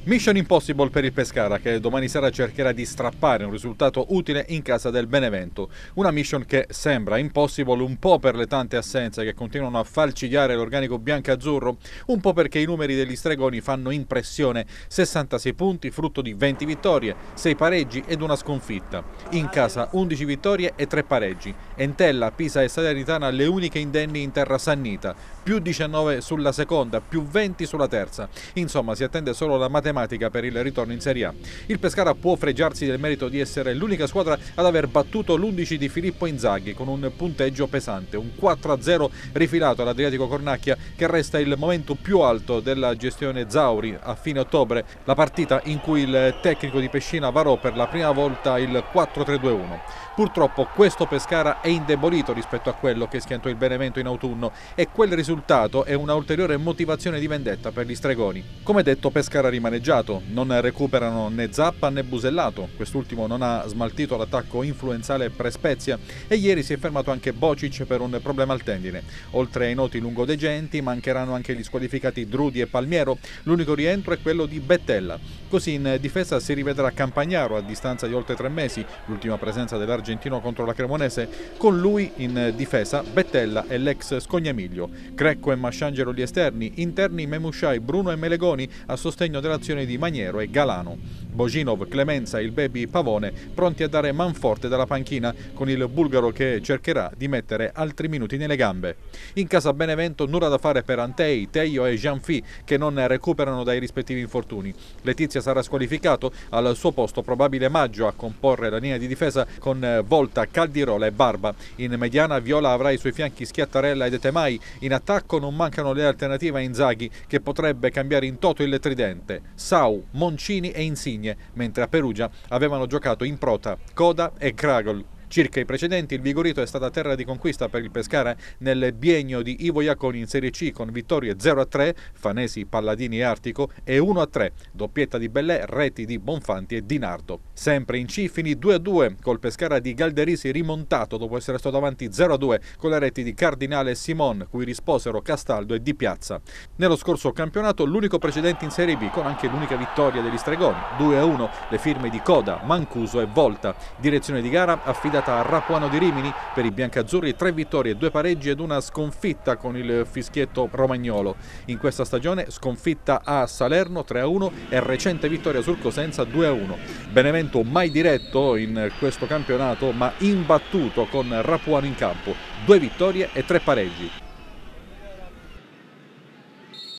Mission impossible per il Pescara, che domani sera cercherà di strappare un risultato utile in casa del Benevento. Una mission che sembra impossible un po' per le tante assenze che continuano a falcidiare l'organico biancazzurro, un po' perché i numeri degli stregoni fanno impressione: 66 punti, frutto di 20 vittorie, 6 pareggi ed una sconfitta. In casa 11 vittorie e 3 pareggi. Entella, Pisa e Salernitana le uniche indenni in terra sannita, più 19 sulla seconda, più 20 sulla terza. Insomma, si attende solo la matematica per il ritorno in Serie A. Il Pescara può fregiarsi del merito di essere l'unica squadra ad aver battuto l'11 di Filippo Inzaghi con un punteggio pesante, un 4-0 rifilato all'Adriatico Cornacchia, che resta il momento più alto della gestione Zauri a fine ottobre, la partita in cui il tecnico di Pescina varò per la prima volta il 4-3-2-1. Purtroppo questo Pescara è indebolito rispetto a quello che schiantò il Benevento in autunno, e quel risultato è una ulteriore motivazione di vendetta per gli stregoni. Come detto, Pescara rimaneggiato, non recuperano né Zappa né Busellato, quest'ultimo non ha smaltito l'attacco influenzale pre-Spezia, e ieri si è fermato anche Bocic per un problema al tendine. Oltre ai noti lungodegenti mancheranno anche gli squalificati Drudi e Palmiero, l'unico rientro è quello di Bettella. Così in difesa si rivedrà Campagnaro a distanza di oltre 3 mesi, l'ultima presenza dell'argentino contro la Cremonese. Con lui in difesa Bettella e l'ex Scognamiglio, Grecco e Masciangelo gli esterni, interni Memushai, Bruno e Melegoni a sostegno dell'azione di Maniero e Galano. Boginov, Clemenza e il baby Pavone pronti a dare manforte dalla panchina, con il bulgaro che cercherà di mettere altri minuti nelle gambe. In casa Benevento nulla da fare per Antei, Teio e Jean-Phi, che non recuperano dai rispettivi infortuni. Letizia sarà squalificato, al suo posto probabile Maggio a comporre la linea di difesa con Volta, Caldirola e Barba. In mediana Viola avrà ai suoi fianchi Schiattarella ed Etemai. In attacco non mancano le alternative a Inzaghi, che potrebbe cambiare in toto il tridente: Sau, Moncini e Insigne, mentre a Perugia avevano giocato in prota Coda e Kragl. Circa i precedenti, il Vigorito è stata terra di conquista per il Pescara nel biennio di Ivo Iaconi in Serie C, con vittorie 0-3, Fanesi, Palladini e Artico, e 1-3, doppietta di Bellè, reti di Bonfanti e Di Nardo. Sempre in C finì 2-2 col Pescara di Galderisi, rimontato dopo essere stato avanti 0-2 con le reti di Cardinale e Simon, cui risposero Castaldo e Di Piazza. Nello scorso campionato l'unico precedente in Serie B, con anche l'unica vittoria degli stregoni, 2-1, le firme di Coda, Mancuso e Volta. Direzione di gara affidata a Rapuano di Rimini. Per i biancazzurri 3 vittorie, 2 pareggi ed una sconfitta con il fischietto romagnolo. In questa stagione sconfitta a Salerno 3-1 e recente vittoria sul Cosenza 2-1. Benevento mai diretto in questo campionato, ma imbattuto con Rapuano in campo, 2 vittorie e 3 pareggi.